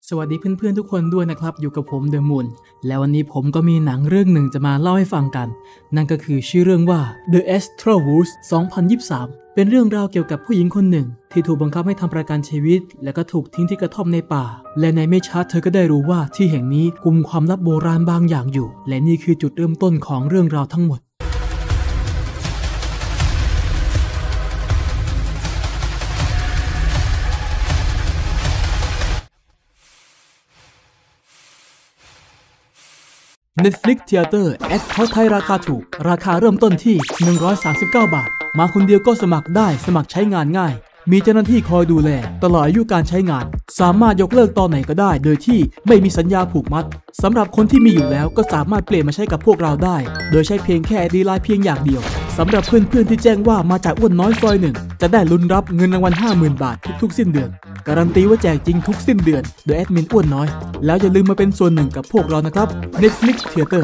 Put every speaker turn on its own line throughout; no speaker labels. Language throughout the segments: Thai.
สวัสดีเพื่อนๆทุกคนด้วยนะครับอยู่กับผมเดอะมูนแล้ววันนี้ผมก็มีหนังเรื่องหนึ่งจะมาเล่าให้ฟังกันนั่นก็คือชื่อเรื่องว่า The Astral Woods 2023 เป็นเรื่องราวเกี่ยวกับผู้หญิงคนหนึ่งที่ถูกบังคับให้ทำประกันชีวิตและก็ถูกทิ้งที่กระท่อมในป่าและในไม่ช้าเธอก็ได้รู้ว่าที่แห่งนี้กุมความลับโบราณบางอย่างอยู่และนี่คือจุดเริ่มต้นของเรื่องราวทั้งหมดNetflix Theater แอคเคาท์ไทยราคาถูกราคาเริ่มต้นที่139 บาทมาคนเดียวก็สมัครได้สมัครใช้งานง่ายมีเจ้าหน้าที่คอยดูแลตลอดอายุการใช้งานสามารถยกเลิกตอนไหนก็ได้โดยที่ไม่มีสัญญาผูกมัดสำหรับคนที่มีอยู่แล้วก็สามารถเปลี่ยนมาใช้กับพวกเราได้โดยใช้เพียงแค่ ID Line เพียงอย่างเดียวสำหรับเพื่อนๆที่แจ้งว่ามาจากอ้วนน้อยซอยหนึ่งจะได้ลุ้นรับเงินรางวัล 50,000 บาททุกๆสิ้นเดือนการันตีว่าแจกจริงทุกสิ้นเดือนโดยแอดมินอ้วนน้อยแล้วอย่าลืมมาเป็นส่วนหนึ่งกับพวกเรานะครับ Netflix Theater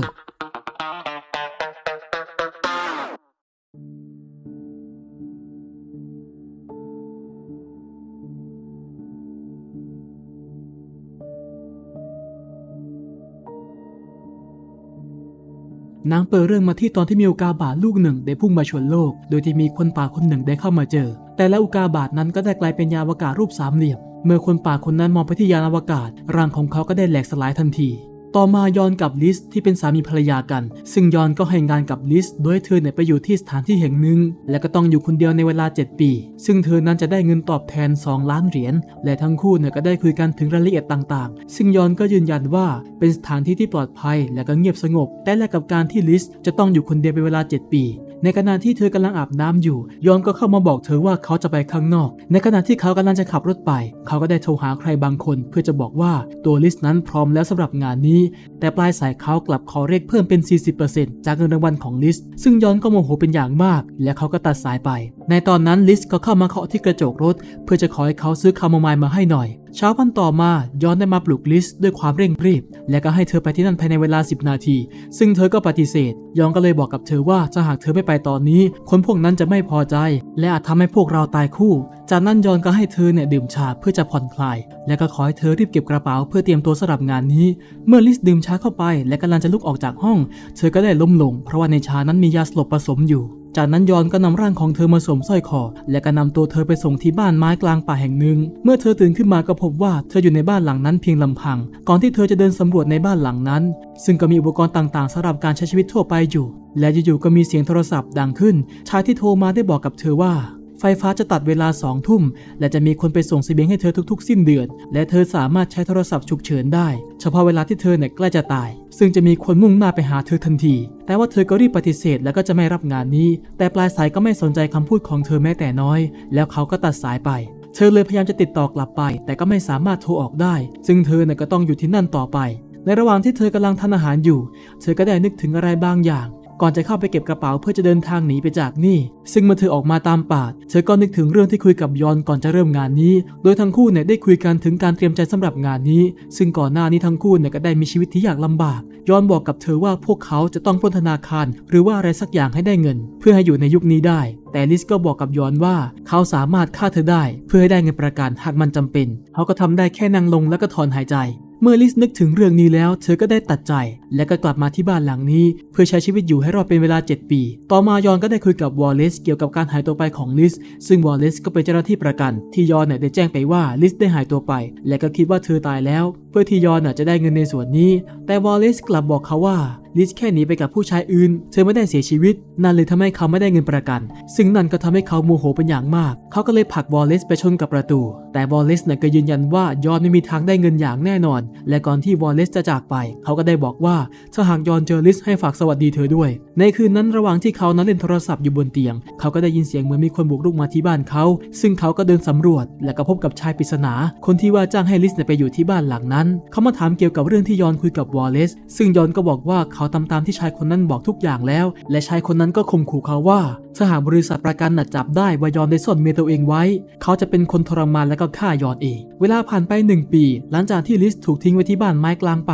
นางเปิดเรื่องมาที่ตอนที่มีอุกาบาตลูกหนึ่งได้พุ่งมาชนโลกโดยที่มีคนป่าคนหนึ่งได้เข้ามาเจอแต่แล้วอุกาบาตนั้นก็ได้กลายเป็นยานอวกาศรูปสามเหลี่ยมเมื่อคนป่าคนนั้นมองไปที่ยานอวกาศร่างของเขาก็ได้แหลกสลายทันทีต่อมายอนกับลิสที่เป็นสามีภรรยากันซึ่งยอนก็ให้งานกับลิสโดยเธอไปอยู่ที่สถานที่แห่งหนึ่งและก็ต้องอยู่คนเดียวในเวลา7 ปีซึ่งเธอนั้นจะได้เงินตอบแทน2 ล้านเหรียญและทั้งคู่ก็ได้คุยกันถึงรายละเอียดต่างๆซึ่งยอนก็ยืนยันว่าเป็นสถานที่ที่ปลอดภัยและก็เงียบสงบแต่แลกกับการที่ลิสจะต้องอยู่คนเดียวเป็นเวลา7 ปีในขณะที่เธอกำลังอาบน้ำอยู่ยอนก็เข้ามาบอกเธอว่าเขาจะไปข้างนอกในขณะที่เขากำลังจะขับรถไปเขาก็ได้โทรหาใครบางคนเพื่อจะบอกว่าตัวลิสนั้นพร้อมแล้วสำหรับงานนี้แต่ปลายสายเขากลับขอเรียกเพิ่มเป็น 40% จากเงินรางวัลของลิสซึ่งยอนก็โมโหเป็นอย่างมากและเขาก็ตัดสายไปในตอนนั้นลิสก็เข้ามาเคาะที่กระจกรถเพื่อจะขอให้เขาซื้อคาโมไมล์มาให้หน่อยเช้าวันต่อมายอนได้มาปลุกลิสด้วยความเร่งรีบและก็ให้เธอไปที่นั่นภายในเวลา10 นาทีซึ่งเธอก็ปฏิเสธยอนก็เลยบอกกับเธอว่าถ้าหากเธอไม่ไปตอนนี้คนพวกนั้นจะไม่พอใจและอาจทำให้พวกเราตายคู่จากนั้นยอนก็ให้เธอดื่มชาเพื่อจะผ่อนคลายและก็ขอให้เธอรีบเก็บกระเป๋าเพื่อเตรียมตัวสำหรับงานนี้เมื่อลิสดื่มชาเข้าไปและกำลังจะลุกออกจากห้องเธอก็ได้ล้มลงเพราะว่าในชานั้นมียาสลบผสมอยู่จากนั้นยอนก็นำร่างของเธอมาสวมสร้อยคอและก็นำตัวเธอไปส่งที่บ้านไม้กลางป่าแห่งหนึ่งเมื่อเธอตื่นขึ้นมาก็พบว่าเธออยู่ในบ้านหลังนั้นเพียงลำพังก่อนที่เธอจะเดินสำรวจในบ้านหลังนั้นซึ่งก็มีอุปกรณ์ต่างๆสำหรับการใช้ชีวิตทั่วไปอยู่และอยู่ๆก็มีเสียงโทรศัพท์ดังขึ้นชายที่โทรมาได้บอกกับเธอว่าไฟฟ้าจะตัดเวลา20 ทุ่มและจะมีคนไปส่งเสบียงให้เธอทุกๆสิ้นเดือนและเธอสามารถใช้โทรศัพท์ฉุกเฉินได้เฉพาะเวลาที่เธอใกล้จะตายซึ่งจะมีคนมุ่งหน้าไปหาเธอทันทีแต่ว่าเธอก็รีบปฏิเสธและก็จะไม่รับงานนี้แต่ปลายสายก็ไม่สนใจคำพูดของเธอแม้แต่น้อยแล้วเขาก็ตัดสายไปเธอเลยพยายามจะติดต่อกลับไปแต่ก็ไม่สามารถโทรออกได้ซึ่งเธอก็ต้องอยู่ที่นั่นต่อไปในระหว่างที่เธอกำลังทานอาหารอยู่เธอก็ได้นึกถึงอะไรบางอย่างก่อนจะเข้าไปเก็บกระเป๋าเพื่อจะเดินทางหนีไปจากนี่ซึ่งเมื่อเธอออกมาตามป่าเธอก็นึกถึงเรื่องที่คุยกับยอนก่อนจะเริ่มงานนี้โดยทั้งคู่ได้คุยกันถึงการเตรียมใจสำหรับงานนี้ซึ่งก่อนหน้านี้ทั้งคู่ก็ได้มีชีวิตที่ยากลำบากยอนบอกกับเธอว่าพวกเขาจะต้องปล้นธนาคารหรือว่าอะไรสักอย่างให้ได้เงินเพื่อให้อยู่ในยุคนี้ได้แต่ลิสก็บอกกับยอนว่าเขาสามารถฆ่าเธอได้เพื่อให้ได้เงินประกันหากมันจำเป็นเขาก็ทำได้แค่นั่งลงแล้วก็ถอนหายใจเมื่อลิสนึกถึงเรื่องนี้แล้วเธอก็ได้ตัดใจและก็กลับมาที่บ้านหลังนี้เพื่อใช้ชีวิตอยู่ให้รอดเป็นเวลา7 ปีต่อมายอนก็ได้คุยกับวอลเลซเกี่ยวกับการหายตัวไปของลิสซึ่งวอลเลซก็เป็นเจ้าหน้าที่ประกันที่ยอนได้แจ้งไปว่าลิสได้หายตัวไปและก็คิดว่าเธอตายแล้วเพื่อที่ยอนจะได้เงินในส่วนนี้แต่วอลเลซกลับบอกเขาว่าลิสแค่หนีไปกับผู้ชายอื่นเธอไม่ได้เสียชีวิตนั่นเลยทำให้เขาไม่ได้เงินประกันซึ่งนั่นก็ทำให้เขาโมโหเป็นอย่างมากเขาก็เลยผลักวอลเลซไปชนกับประตูแต่วอลเลซก็ยืนยันว่ายอนไม่มีทางได้เงินอย่างแน่นอนและก่อนที่วอลเลซจะจากไปเขาก็ได้บอกว่าถ้าหากยอนเจอลิสให้ฝากสวัสดีเธอด้วยในคืนนั้นระหว่างที่เขานั้นเล่นโทรศัพท์อยู่บนเตียงเขาก็ได้ยินเสียงเหมือนมีคนบุกรุกมาที่บ้านเขาซึ่งเขาก็เดินสำรวจและก็พบกับชายปริศนาคนที่ว่าจ้างให้ลิสไปอยู่ที่บ้านหลังนั้นเขามาถามเกี่ยวกับเรื่องที่ยอนคุยกับวอลเลซซึ่งยอนก็บอกว่าเขาตามที่ชายคนนั้นบอกทุกอย่างแล้วและชายคนนั้นก็ข่มขู่เขาว่าถ้าหากบริษัทประกันจับได้ว่ายอนได้ซ่อนเมียตัวเองไว้เขาจะเป็นคนทรมานและก็ฆ่ายอนเองเวลาผ่านไป1 ปีหลังจากที่ลิสถูกทิ้งไว้ที่บ้านไม้กลางป่า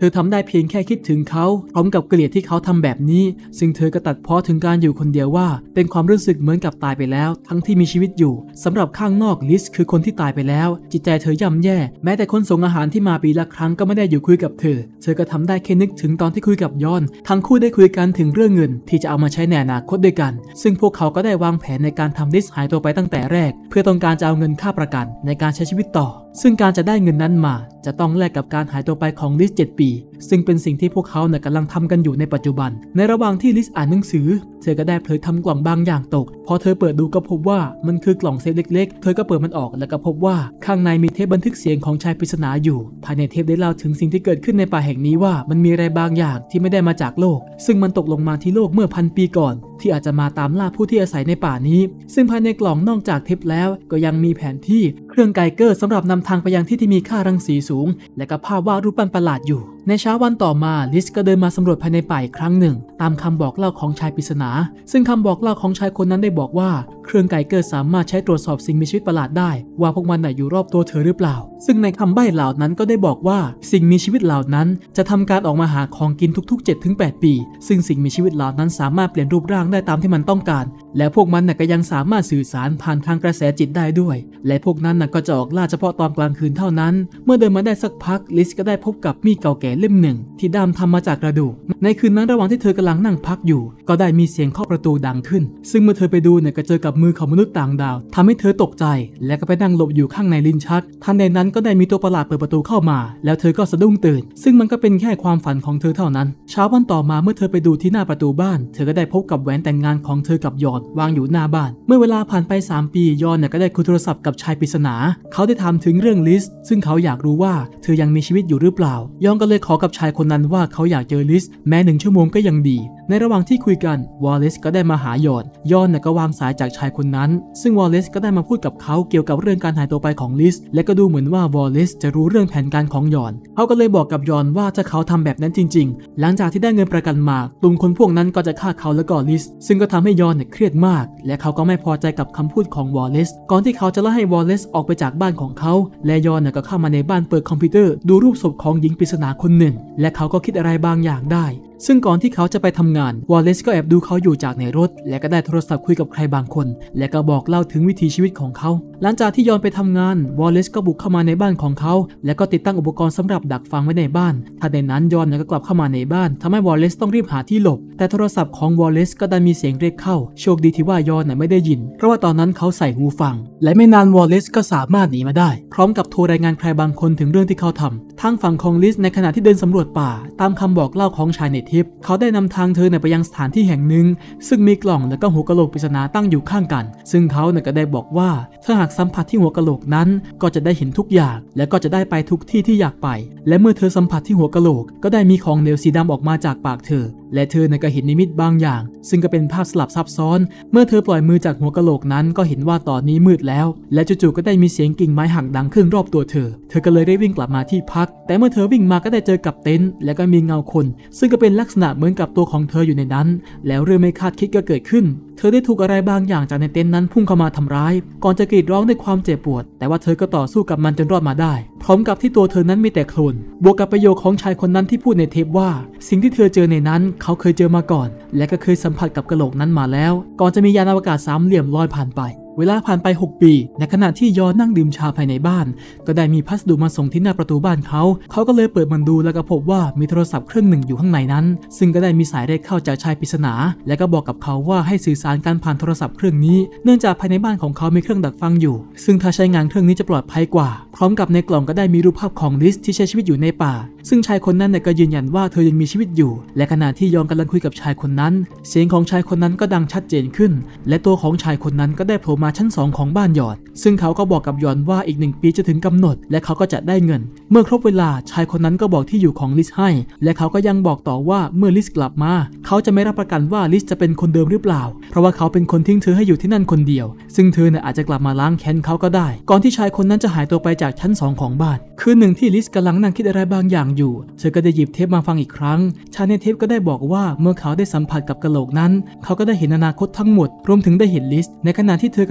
ธอทำได้เพียงแค่คิดถึงเขาพร้อมกับเกลียดที่เขาทำแบบนี้ซึ่งเธอก็ตัดพ้อถึงการอยู่คนเดียวว่าเป็นความรู้สึกเหมือนกับตายไปแล้วทั้งที่มีชีวิตอยู่สำหรับข้างนอกลิสคือคนที่ตายไปแล้วจิตใจเธอย่ำแย่แม้แต่คนส่งอาหารที่มาปีละครั้งก็ไม่ได้อยู่คุยกับเธอก็ทำได้แค่นึกถึงตอนที่คุยกับยอนทั้งคู่ได้คุยกันถึงเรื่องเงินที่จะเอามาใช้ในอนาคตด้วยกันซึ่งพวกเขาก็ได้วางแผนในการทำลิสหายตัวไปตั้งแต่แรกเพื่อต้องการจะเอาเงินค่าประกันในการใช้ชีวิตต่อซึ่งการจะได้เงินนั้นมาจะต้องแลกกับการหายตัวไปของลิส7 ปีซึ่งเป็นสิ่งที่พวกเขากำลังทำกันอยู่ในปัจจุบันในระหว่างที่ลิสอ่านหนังสือเธอก็ได้เผลอทำกล่องบางอย่างตกพอเธอเปิดดูก็พบว่ามันคือกล่องเซฟเล็กๆเธอก็เปิดมันออกแล้วก็พบว่าข้างในมีเทปบันทึกเสียงของชายปริศนาอยู่ภายในเทปได้เล่าถึงสิ่งที่เกิดขึ้นในป่าแห่งนี้ว่ามันมีอะไรบางอย่างที่ไม่ได้มาจากโลกซึ่งมันตกลงมาที่โลกเมื่อ1,000 ปีก่อนที่อาจจะมาตามล่าผู้ที่อาศัยในป่านี้ซึ่งภายในกล่องนอกจากเทปแล้วก็ยังมีแผนที่เครื่องไกเกอร์สำหรับนำทางไปยังที่มีค่ารังสีสูงและก็ภาพวาดรูปปั้นประหลาดอยู่ในเช้าวันต่อมาลิสก็เดินมาสำรวจภายในป่าอีกครั้งหนึ่งตามคำบอกเล่าของชายปริศนาซึ่งคำบอกเล่าของชายคนนั้นได้บอกว่าเครื่องไกเกอร์สามารถใช้ตรวจสอบสิ่งมีชีวิตประหลาดได้ว่าพวกมันอยู่รอบตัวเธอหรือเปล่าซึ่งในคำใบ้เหล่านั้นก็ได้บอกว่าสิ่งมีชีวิตเหล่านั้นจะทำการออกมาหาของกินทุกๆ 7-8 ปีซึ่งสิ่งมีชีวิตเหล่านั้นสามารถเปลี่ยนรูปร่างได้ตามที่มันต้องการและพวกมันก็ยังสามารถสื่อสารผ่านทางกระแสจิตได้ด้วยและพวกนั้นก็จะออกล่าเฉพาะตอนกลางคืนเท่านั้นเมื่อเดินมาได้สักพักลิสก็ได้พบกับมีดเก่าแก่เล่มหนึ่งที่ด้ามทำมาจากกระดูกในคืนนั้นระหว่างที่เธอกำลังนั่งพักอยู่ก็ได้มีเสียงเคาะประตูดังขึ้นซึ่งเมื่อเธอไปดูก็เจอกับมือของมนุษย์ต่างดาวทำให้เธอตกใจและก็ไปนั่งหลบอยู่ข้างในลิ้นชักทันใดนั้นก็ได้มีตัวประหลาดเปิดประตูเข้ามาแล้วเธอก็สะดุ้งตื่นซึ่งมันก็เป็นแค่ความฝันของเธอเท่านั้นเช้าวันต่อมาเมื่อเธอไปดูที่หน้าประตูบ้านเธอก็ได้พบกับแหวนแต่งงานของเธอกับยอนวางอยู่หน้าบ้านเมื่อเวลาผ่านไป3 ปียอนก็ได้คุยโทรศัพท์กับชายปริศนาเขาได้ถามถึงเรื่องลิสซึ่งเขาอยากรู้ว่าเธอยังมีชีวิตอยู่หรือเปล่ายอนก็เลยขอกับชายคนนั้นว่าเขาอยากเจอลิสแม้1 ชั่วโมงก็ยังดีในระหว่างที่คุยกันวอลเลซก็ได้มาหายอนก็วางสายจากชายคนนั้นซึ่งวอลเลซก็ได้มาพูดกับเขาเกี่ยวกับเรื่องการหายตัวไปของลิสและก็ดูเหมือนว่าวอลเลซจะรู้เรื่องแผนการของยอนเขาก็เลยบอกกับยอนว่าถ้าเขาทำแบบนั้นจริงๆหลังจากที่ได้เงินประกันมากลุ่มคนพวกนั้นก็จะฆ่าเขาและก็ลิสซึ่งก็ทำให้ยอนเครียดมากและเขาก็ไม่พอใจกับคำพูดของวอลเลซก่อนที่เขาจะไล่ให้วอลเลซออกไปจากบ้านของเขาและยอนก็เข้ามาในบ้านเปิดคอมพิวเตอร์ดูรูปศพของหญิงปริศนาคนหนึ่งและเขาก็คิดอะไรบางอย่างได้ซึ่งก่อนที่เขาจะไปทำงานวอลเลซก็แอบดูเขาอยู่จากในรถและก็ได้โทรศัพท์คุยกับใครบางคนและก็บอกเล่าถึงวิถีชีวิตของเขาหลังจากที่ยอนไปทำงานวอลเลซก็บุกเข้ามาในบ้านของเขาและก็ติดตั้งอุปกรณ์สำหรับดักฟังไว้ในบ้านทันใดนั้นยอนก็กลับเข้ามาในบ้านทำให้วอลเลซต้องรีบหาที่หลบแต่โทรศัพท์ของวอลเลซก็ได้มีเสียงเรียกเข้าโชคดีที่ว่ายอนไม่ได้ยินเพราะว่าตอนนั้นเขาใส่หูฟังและไม่นานวอลเลซก็สามารถหนีมาได้พร้อมกับโทรรายงานใครบางคนถึงเรื่องที่เขาทำทางฝั่งของลิสในขณะที่เดินสำรวจป่าตามคำบอกเล่าของชายในทิปเขาได้นำทางเธอไปยังสถานที่แห่งหนึ่งซึ่งมีกล่องและก็หัวกะโหลกปริศนาตั้งอยู่ข้างกันซึ่งเขาก็ได้บอกว่าถ้าหากสัมผัสที่หัวกะโหลกนั้นก็จะได้เห็นทุกอย่างและก็จะได้ไปทุกที่ที่อยากไปและเมื่อเธอสัมผัสที่หัวกะโหลกก็ได้มีของเหลวสีดำออกมาจากปากเธอและเธอก็เห็นนิมิตบางอย่างซึ่งก็เป็นภาพสลับซับซ้อนเมื่อเธอปล่อยมือจากหัวกะโหลกนั้นก็เห็นว่าตอนนี้มืดแล้วและจู่ๆก็ได้มีเสียงกิ่งไม้หักดังขึ้นรอบตัวเธอก็เลยได้วิ่งกลับมาที่พักแต่เมื่อเธอวิ่งมาก็ได้เจอกับเต็นท์และก็มีเงาคนซึ่งก็เป็นลักษณะเหมือนกับตัวของเธออยู่ในนั้นแล้วเรื่องไม่คาดคิดก็เกิดขึ้นเธอได้ถูกอะไรบางอย่างจากในเต็นท์นั้นพุ่งเข้ามาทำร้ายก่อนจะกรีดร้องด้วยความเจ็บปวดแต่ว่าเธอก็ต่อสู้กับมันจนรอดมาได้พร้อมกับที่ตัวเธอนั้นมีแต่โคลนบวกกับประโยคของชายคนนั้นที่พูดในเทปว่าสิ่งที่เธอเจอในนั้นเขาเคยเจอมาก่อนและก็เคยสัมผัสกับกะโหลกนั้นมาแล้วก่อนจะมียานอวกาศ3 เหลี่ยมลอยผ่านไปเวลาผ่านไป6 ปีในขณะที่ยอนนั่งดื่มชาภายในบ้านก็ได้มีพัสดุมาส่งที่หน้าประตูบ้านเขาก็เลยเปิดมันดูแล้วก็พบว่ามีโทรศัพท์เครื่องหนึ่งอยู่ข้างในนั้นซึ่งก็ได้มีสายเรียกเข้าจากชายปริศนาและก็บอกกับเขาว่าให้สื่อสารการผ่านโทรศัพท์เครื่องนี้เนื่องจากภายในบ้านของเขามีเครื่องดักฟังอยู่ซึ่งถ้าใช้งานเครื่องนี้จะปลอดภัยกว่าพร้อมกับในกล่องก็ได้มีรูปภาพของลิสที่ใช้ชีวิตอยู่ในป่าซึ่งชายคนนั้นก็ยืนยันว่าเธอยังมีชีวิตอยู่และขณะที่ยอนกำลังคุยกับชายคนนั้นเสียงของชายคนนั้นก็ดังชัดเจนขึ้นและตัวของชายคนนั้นก็ได้โผล่มาชั้น2ของบ้านยอนซึ่งเขาก็บอกกับยอนว่าอีก1 ปีจะถึงกำหนดและเขาก็จะได้เงินเมื่อครบเวลาชายคนนั้นก็บอกที่อยู่ของลิสให้และเขาก็ยังบอกต่อว่าเมื่อลิสกลับมาเขาจะไม่รับประกันว่าลิสจะเป็นคนเดิมหรือเปล่าเพราะว่าเขาเป็นคนทิ้งเธอให้อยู่ที่นั่นคนเดียวซึ่งเธออาจจะกลับมาล้างแค้นเขาก็ได้ก่อนที่ชายคนนั้นจะหายตัวไปจากชั้น2ของบ้านคืนหนึ่งที่ลิสกำลังนั่งคิดอะไรบางอย่างอยู่เธอก็ได้หยิบเทปมาฟังอีกครั้งชายในเทปก็ได้บอกว่าเมื่อเขาได้สัมผัสกับกะโหลกนั้นเขาก็ได้เห็นอนาคตทั้งหมดรวมถึงได้เห็นลิสในขณะที่เธอก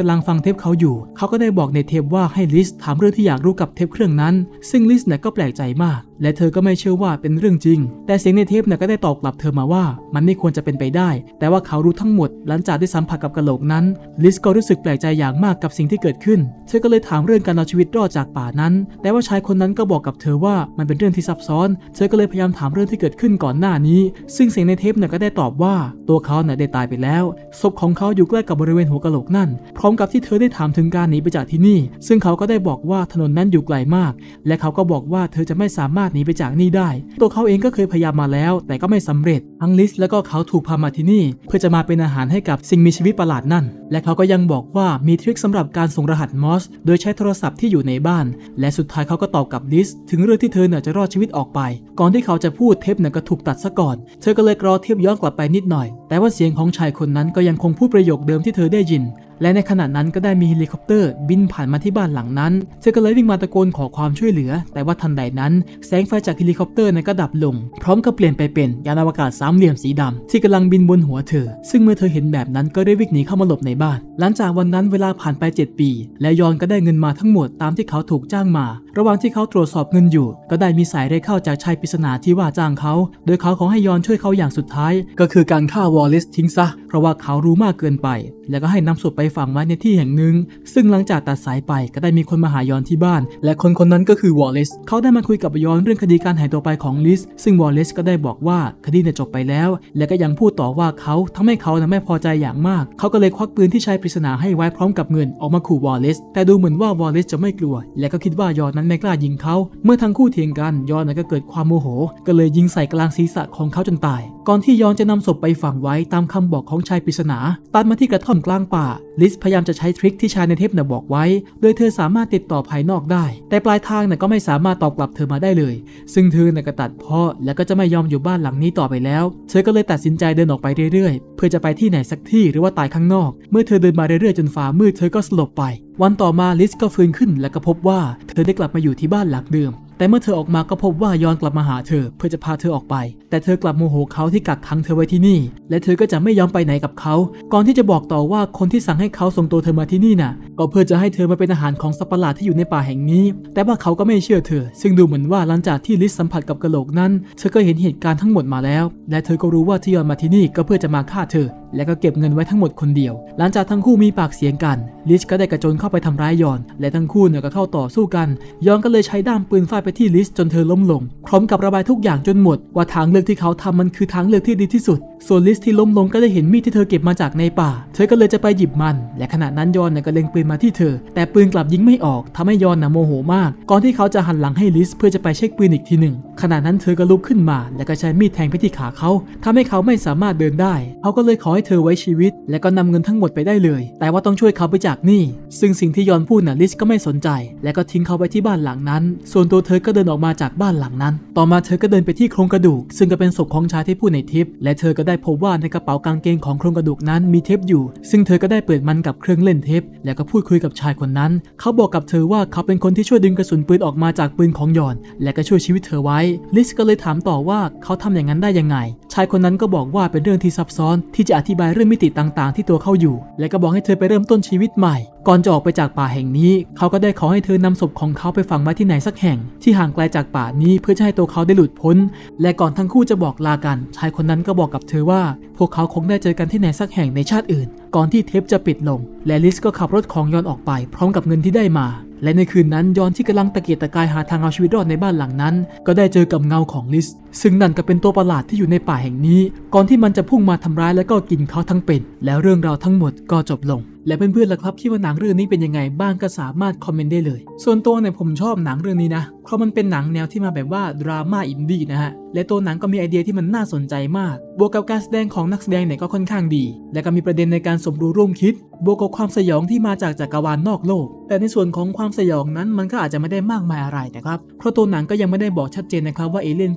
กำลังฟังเทปเขาอยู่เขาก็ได้บอกในเทปว่าให้ลิสถามเรื่องที่อยากรู้กับเทปเครื่องนั้นซึ่งลิสเนี่ยก็แปลกใจมากและเธอก็ไม่เชื่อว่าเป็นเรื่องจริงแต่เสียงในเทปเนี่ยก็ได้ตอบกลับเธอมาว่ามันไม่ควรจะเป็นไปได้แต่ว่าเขารู้ทั้งหมดหลังจากได้สัมผัสกับกะโหลกนั้นลิสก็รู้สึกแปลกใจอย่างมากกับสิ่งที่เกิดขึ้นเธอก็เลยถามเรื่องการเอาชีวิตรอดจากป่านั้นแต่ว่าชายคนนั้นก็บอกกับเธอว่ามันเป็นเรื่องที่ซับซ้อนเธอก็เลยพยายามถามเรื่องที่เกิดขึ้นก่อนหน้านี้ซึ่งเสียงในเทปเนี่ยก็ได้ตอบว่าตัวเขาเนี่ยได้ตายไปแล้วศพของเขาอยู่ใกล้กับบริเวณหัวกะโหลกนั่นพร้อมกับที่เธอได้ถามถึงการหนีไปจากที่นี่ซึ่งเขาก็ได้บอกว่าถนนนั้นอยู่ไกลมากและเขาก็บอกว่าเธอจะไม่สามารถหนีไปจากนี่ได้ตัวเขาเองก็เคยพยายามมาแล้วแต่ก็ไม่สำเร็จทั้งลิสและก็เขาถูกพามาที่นี่เพื่อจะมาเป็นอาหารให้กับสิ่งมีชีวิตประหลาดนั่นและเขาก็ยังบอกว่ามีทริคสำหรับการส่งรหัสมอสโดยใช้โทรศัพท์ที่อยู่ในบ้านและสุดท้ายเขาก็ตอบกับลิสถึงเรื่องที่เธอเนี่ยจะรอดชีวิตออกไปก่อนที่เขาจะพูดเทปเนี่ยก็ถูกตัดซะก่อนเธอก็เลยรอเทปย้อนกลับไปนิดหน่อยแต่ว่าเสียงของชายคนนั้นก็ยังคงพูดประโยคเดิมที่เธอได้ยินและในขณะนั้นก็ได้มีเฮลิคอปเตอร์บินผ่านมาที่บ้านหลังนั้นเธอก็เลยวิ่งมาตะโกนขอความช่วยเหลือแต่ว่าทันใดนั้นแสงไฟจากเฮลิคอปเตอร์นั้นก็ดับลงพร้อมกับเปลี่ยนไปเป็นยานอวกาศสามเหลี่ยมสีดำที่กำลังบินบนหัวเธอซึ่งเมื่อเธอเห็นแบบนั้นก็ได้วิ่งหนีเข้ามาหลบในบ้านหลังจากวันนั้นเวลาผ่านไป7 ปีและยอนก็ได้เงินมาทั้งหมดตามที่เขาถูกจ้างมาระหว่างที่เขาตรวจสอบเงินอยู่ก็ได้มีสายเรียกเข้าจากชายปริศนาที่ว่าจ้างเขาโดยเขาขอให้ยอนช่วยเขาอย่างสุดท้ายก็คือการฆ่าวอลเลซทิ้งซะเพราะว่าเขารู้มากเกินไปแล้วก็ให้นำศพไปฝังไว้ในที่แห่งหนึ่งซึ่งหลังจากตัดสายไปก็ได้มีคนมาหายอนที่บ้านและคนนั้นก็คือวอลเลซเขาได้มาคุยกับยอนเรื่องคดีการหายตัวไปของลิสซึ่งวอลเลซก็ได้บอกว่าคดีเนี่ยจบไปแล้วและก็ยังพูดต่อว่าเขาทำให้เขาไม่พอใจอย่างมากเขาก็เลยควักปืนที่ชายปริศนาให้ไว้พร้อมกับเงินออกมาขู่วอลเลซแต่ดูเหมือนว่าวอลเลซจะไม่กลัวและก็คิดว่ายอนนั้นไม่กล้ายิงเขาเมื่อทั้งคู่เถียงกันยอนก็เกิดความโมโหก็เลยยิงใส่กลางศีรษะของเขาจนตายก่อนที่ยอนจะนำศพไปฝังไว้ตามคำบอกของชายปริศนาตัดมาที่กระท่อมกลางป่าลิสพยายามจะใช้ทริคที่ชายในเทปบอกไว้โดยเธอสามารถติดต่อภายนอกได้แต่ปลายทางก็ไม่สามารถตอบกลับเธอมาได้เลยซึ่งเธอก็ตัดพ้อและก็จะไม่ยอมอยู่บ้านหลังนี้ต่อไปแล้วเธอก็เลยตัดสินใจเดินออกไปเรื่อยๆเพื่อจะไปที่ไหนสักที่หรือว่าตายข้างนอกเมื่อเธอเดินมาเรื่อยๆจนฟ้ามืดเธอก็สลบไปวันต่อมาลิสก็ฟื้นขึ้นและก็พบว่าเธอได้กลับมาอยู่ที่บ้านหลังเดิมแต่เมื่อเธอออกมาก็พบว่ายอนกลับมาหาเธอเพื่อจะพาเธอออกไปแต่เธอกลับโมโหเขาที่กักขังเธอไว้ที่นี่และเธอก็จะไม่ยอมไปไหนกับเขาก่อนที่จะบอกต่อว่าคนที่สั่งให้เขาส่งตัวเธอมาที่นี่น่ะก็เพื่อจะให้เธอมาเป็นอาหารของสัตว์ประหลาดที่อยู่ในป่าแห่งนี้แต่ว่าเขาก็ไม่เชื่อเธอซึ่งดูเหมือนว่าหลังจากที่ลิสสัมผัสกับกะโหลกนั้นเธอก็เห็นเหตุการณ์ทั้งหมดมาแล้วและเธอก็รู้ว่าที่ยอนมาที่นี่ก็เพื่อจะมาฆ่าเธอและก็เก็บเงินไว้ทั้งหมดคนเดียวหลังจากทั้งคู่มีปากเสียงกันลิสก็ได้กระโจนเข้าไปทำร้ายยอนและทั้งคู่ก็เข้าต่อสู้กันยอนก็เลยใช้ด้ามปืนฟาดไปที่ลิสจนเธอล้มลงพร้อมกับระบายทุกอย่างจนหมดว่าทางเลือกที่เขาทำมันคือทางเลือกที่ดีที่สุดส่วนลิสที่ล้มลงก็ได้เห็นมีดที่เธอเก็บมาจากในป่าเธอก็เลยจะไปหยิบมันและขณะนั้นยอนก็เล็งปืนมาที่เธอแต่ปืนกลับยิงไม่ออกทำให้ยอนโมโหมากก่อนที่เขาจะหันหลังให้ลิสเพื่อจะไปเช็คปืนอีกทีหนึ่งขณะนั้นเธอก็ลุกขึ้นมาและก็ใช้มีดแทงไปที่ขาเขาทำให้เขาไม่สามารถเดินได้เขาก็เลยขอให้เธอไว้ชีวิตและก็นำเงินทั้งหมดไปได้เลยแต่ว่าต้องช่วยเขาไปจากหนี้ซึ่งสิ่งที่ยอนพูดลิสก็ไม่สนใจและก็ทิ้งเขาไว้ที่บ้านหลังนั้นส่วนตัวเธอก็เดินออกมาจากบ้านหลังนั้นต่อมาเธอก็เดินไปที่โครงกระดูกซึ่งก็เป็นศพของชายที่พูดในเทปและเธอก็ได้พบว่าในกระเป๋ากางเกงของโครงกระดูกนั้นมีเทปอยู่ซึ่งเธอก็ได้เปิดมันกับเครื่องเล่นเทปแล้วก็พูดคุยกับชายคนนั้นเขาบอกกับเธอว่าเขาเป็นคนที่ช่วยดึงกระสุนปืนออกมาจากปืนของยอนและก็ช่วยชีวิตเธอไว้ลิสก็เลยถามต่อว่าเขาทำอย่างนั้นได้ยังไงชายคนนั้นก็บอกว่าเป็นเรื่องที่ซับซ้อนที่จะอธิบายเรื่องมิติต่างๆที่ตัวเขาอยู่และก็บอกให้เธอไปเริ่มต้นชีวิตใหม่ก่อนจะออกไปจากป่าแห่งนี้เขาก็ได้ขอให้เธอนำศพของเขาไปฝังไว้ที่ไหนสักแห่งที่ห่างไกลจากป่านี้เพื่อให้ตัวเขาได้หลุดพ้นและก่อนทั้งคู่จะบอกลากันชายคนนั้นก็บอกกับเธอว่าพวกเขาคงได้เจอกันที่ไหนสักแห่งในชาติอื่นก่อนที่เทปจะปิดลงและลิสก็ขับรถของยอนออกไปพร้อมกับเงินที่ได้มาและในคืนนั้นยอนที่กำลังตะเกียกตะกายหาทางเอาชีวิตรอดในบ้านหลังนั้นก็ได้เจอกับเงาของลิสซึ่งนั่นก็เป็นตัวประหลาดที่อยู่ในป่าแห่งนี้ก่อนที่มันจะพุ่งมาทำร้ายและก็กินเขาทั้งเป็นแล้วเรื่องราวทั้งหมดก็จบลงและเพื่อนๆล่ะครับที่ว่าหนังเรื่องนี้เป็นยังไงบ้างก็สามารถคอมเมนต์ได้เลยส่วนตัวผมชอบหนังเรื่องนี้นะเพราะมันเป็นหนังแนวที่มาแบบว่าดราม่าอินดี้นะฮะและตัวหนังก็มีไอเดียที่มันน่าสนใจมากบวกกับการแสดงของนักแสดงก็ค่อนข้างดีและก็มีประเด็นในการสมรู้ร่วมคิดบวกกับความสยองที่มาจากจักรวาลนอกโลกแต่ในส่วนของความสยองนั้นมันก็อาจจะไม่ได้มากมายอะไรนะครับเพราะตัวหนังก็ยังไม่ได้บอกชัดเจนนะครับว่าเอเลี่ยนพวกนั้น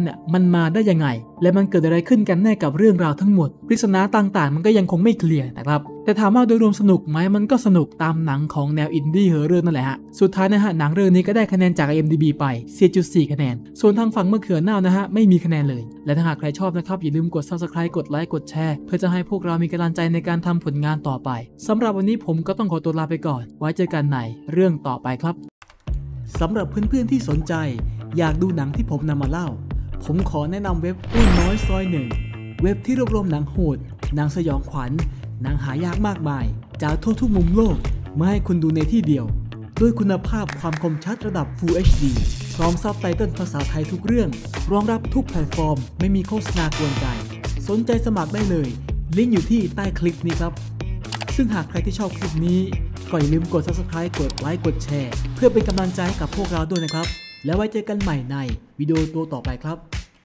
เนี่ยมันมาได้ยังไงและมันเกิดอะไรขึ้นกันแน่กับเรื่องราวทั้งหมดปริศนาต่างๆมันก็ยังคงไม่เคลียร์นะครับแต่ถามว่าโดยรวมสนุกไหมมันก็สนุกตามหนังของแนวอินดี้เฮอร์เรอร์นั่นแหละฮะสุดท้ายนะฮะหนังเรื่องนี้ก็ได้คะแนนจาก IMDb ไป 4.4 คะแนนส่วนทางฝั่งมะเขือเน่านะฮะไม่มีคะแนนเลยและถ้าหากใครชอบนะครับอย่าลืมกด Subscribe กดไลค์กดแชร์เพื่อจะให้พวกเรามีกำลังใจในการทำผลงานต่อไปสำหรับวันนี้ผมก็ต้องขอตัวลาไปก่อนไว้เจอกันในเรื่องต่อไปครับสำหรับเพื่อนๆที่สนใจอยากดูหนังที่ผมนำมาเล่าผมขอแนะนำเว็บอ้วนน้อยซอยหนึ่งเว็บที่รวบรวมหนังโหดหนังสยองขวัญหนังหายากมากมายจากทั่วทุกมุมโลกมาให้คุณดูในที่เดียวด้วยคุณภาพความคมชัดระดับ Full HD พร้อมซับไตเติลภาษาไทยทุกเรื่องรองรับทุกแพลตฟอร์มไม่มีโฆษณากวนใจสนใจสมัครได้เลยลิงก์อยู่ที่ใต้คลิปนี้ครับซึ่งหากใครที่ชอบคลิปนี้ก็อย่าลืมกด Subscribe กดไลค์กดแชร์เพื่อเป็นกำลังใจให้กับพวกเราด้วยนะครับแล้วไว้เจอกันใหม่ในวิดีโอตัวต่อไปครับ